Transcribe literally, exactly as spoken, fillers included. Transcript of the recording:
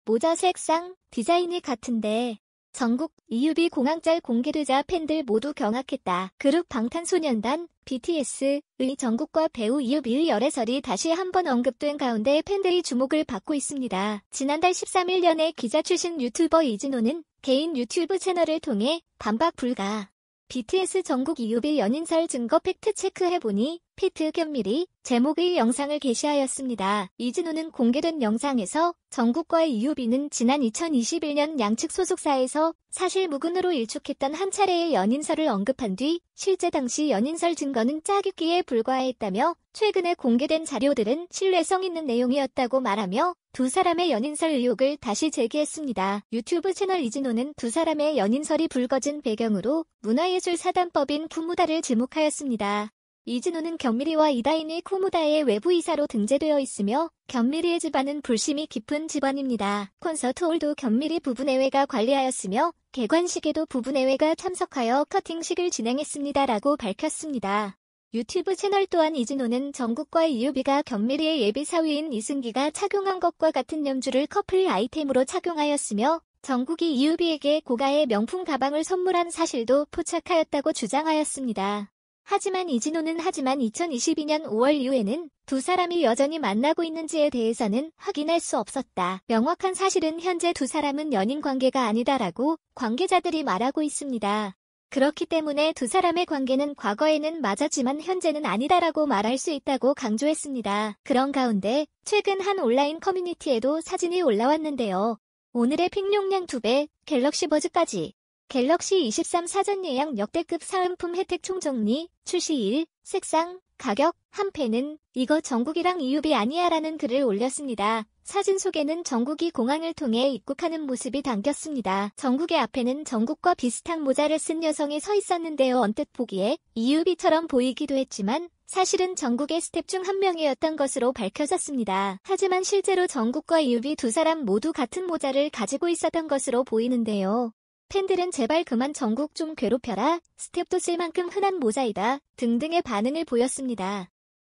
모자 색상, 디자인이 같은데. 정국, 이유비 공항짤 공개되자 팬들 모두 경악했다. 그룹 방탄소년단, 비티에스의 정국과 배우 이유비의 열애설이 다시 한번 언급된 가운데 팬들이 주목을 받고 있습니다. 지난달 십삼일 연예 기자 출신 유튜버 이진호는 개인 유튜브 채널을 통해 반박 불가. 비티에스 정국 이유비 연인설 증거 팩트 체크해보니 피트 견밀히 제목의 영상을 게시하였습니다. 이진호는 공개된 영상에서 정국과 이유비는 지난 이천이십일년 양측 소속사에서 사실 무근으로 일축했던 한 차례의 연인설을 언급한 뒤 실제 당시 연인설 증거는 짜깁기에 불과했다며 최근에 공개된 자료들은 신뢰성 있는 내용이었다고 말하며 두 사람의 연인설 의혹을 다시 제기했습니다. 유튜브 채널 이진호는 두 사람의 연인설이 불거진 배경으로 문화예술사단법인 쿠무다를 지목하였습니다. 이진호는 견밀이와 이다인이 쿠무다의 외부이사로 등재되어 있으며 견밀이의 집안은 불심이 깊은 집안입니다. 콘서트홀도 견밀이 부부내외가 관리하였으며 개관식에도 부부내외가 참석하여 커팅식을 진행했습니다라고 밝혔습니다. 유튜브 채널 또한 이진호는 정국과 이유비가 견밀이의 예비 사위인 이승기가 착용한 것과 같은 연주를 커플 아이템으로 착용하였으며 정국이 이유비에게 고가의 명품 가방을 선물한 사실도 포착하였다고 주장하였습니다. 하지만 이진호는 하지만 이천이십이년 오월 이후에는 두 사람이 여전히 만나고 있는지에 대해서는 확인할 수 없었다. 명확한 사실은 현재 두 사람은 연인 관계가 아니다라고 관계자들이 말하고 있습니다. 그렇기 때문에 두 사람의 관계는 과거에는 맞았지만 현재는 아니다라고 말할 수 있다고 강조했습니다. 그런 가운데 최근 한 온라인 커뮤니티에도 사진이 올라왔는데요. 오늘의 픽 용량 두 배, 갤럭시 버즈까지. 갤럭시 이십삼 사전 예약 역대급 사은품 혜택 총정리, 출시일, 색상, 가격, 한 팬은 이거 정국이랑 이유비 아니야 라는 글을 올렸습니다. 사진 속에는 정국이 공항을 통해 입국하는 모습이 담겼습니다. 정국의 앞에는 정국과 비슷한 모자를 쓴 여성이 서 있었는데요. 언뜻 보기에 이유비처럼 보이기도 했지만 사실은 정국의 스텝 중 한 명이었던 것으로 밝혀졌습니다. 하지만 실제로 정국과 이유비 두 사람 모두 같은 모자를 가지고 있었던 것으로 보이는데요. 팬들은 제발 그만 정국 좀 괴롭혀라, 스텝도 쓸 만큼 흔한 모자이다 등등의 반응을 보였습니다.